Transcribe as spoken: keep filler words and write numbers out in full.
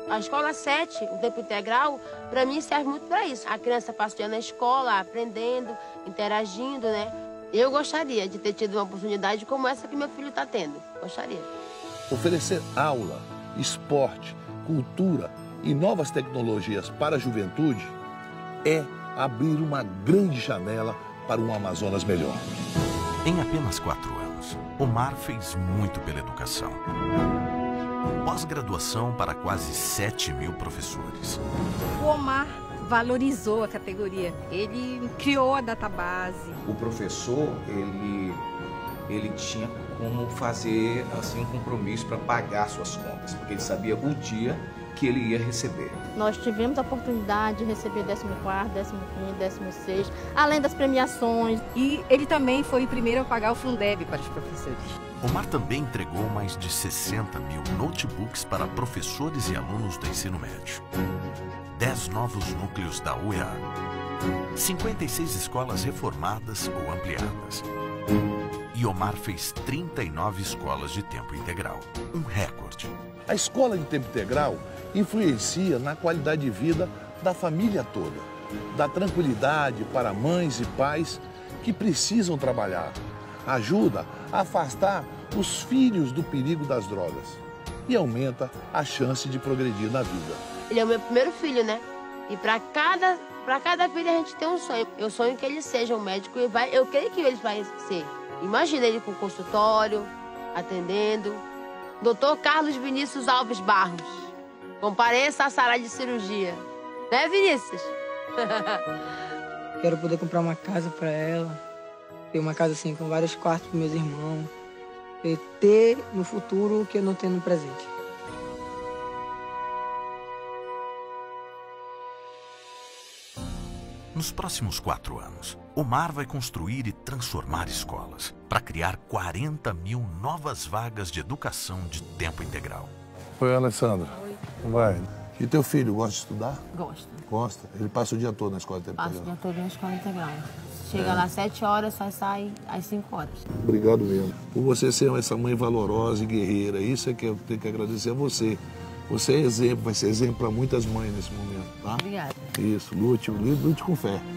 A escola sete, o tempo integral, para mim serve muito para isso. A criança passa o dia na escola, aprendendo, interagindo, né? Eu gostaria de ter tido uma oportunidade como essa que meu filho está tendo. Gostaria. Oferecer aula, esporte, cultura e novas tecnologias para a juventude é abrir uma grande janela para um Amazonas melhor. Em apenas quatro anos, Omar fez muito pela educação. Pós-graduação para quase sete mil professores. O Omar valorizou a categoria. Ele criou a database. O professor, ele, ele tinha como fazer assim, um compromisso para pagar suas contas, porque ele sabia o dia que ele ia receber. Nós tivemos a oportunidade de receber décimo quarto, décimo quinto, décimo sexto, além das premiações. E ele também foi o primeiro a pagar o Fundeb para os professores. Omar também entregou mais de sessenta mil notebooks para professores e alunos do ensino médio. dez novos núcleos da U E A. cinquenta e seis escolas reformadas ou ampliadas. E Omar fez trinta e nove escolas de tempo integral. Um recorde. A escola de tempo integral influencia na qualidade de vida da família toda. Dá tranquilidade para mães e pais que precisam trabalhar. Ajuda a afastar os filhos do perigo das drogas e aumenta a chance de progredir na vida. Ele é o meu primeiro filho, né? E para cada, para cada filho a gente tem um sonho. Eu sonho que ele seja um médico e vai, eu creio que ele vai ser. Imagina ele com consultório, atendendo. doutor Carlos Vinícius Alves Barros, compareça à sala de cirurgia. Né, Vinícius? Quero poder comprar uma casa para ela. Ter uma casa assim com vários quartos para meus irmãos. E ter no futuro o que eu não tenho no presente. Nos próximos quatro anos, Omar vai construir e transformar escolas para criar quarenta mil novas vagas de educação de tempo integral. Oi, Alessandra. Oi. Vai. E teu filho gosta de estudar? Gosta. Gosta? Ele passa o dia todo na escola de tempo Passa integral? o dia todo na escola integral. Chega é. lá às sete horas, só sai às cinco horas. Obrigado mesmo. Por você ser essa mãe valorosa e guerreira, isso é que eu tenho que agradecer a você. Você é exemplo, vai ser exemplo para muitas mães nesse momento, tá? Obrigada. Isso, lute, lute com fé.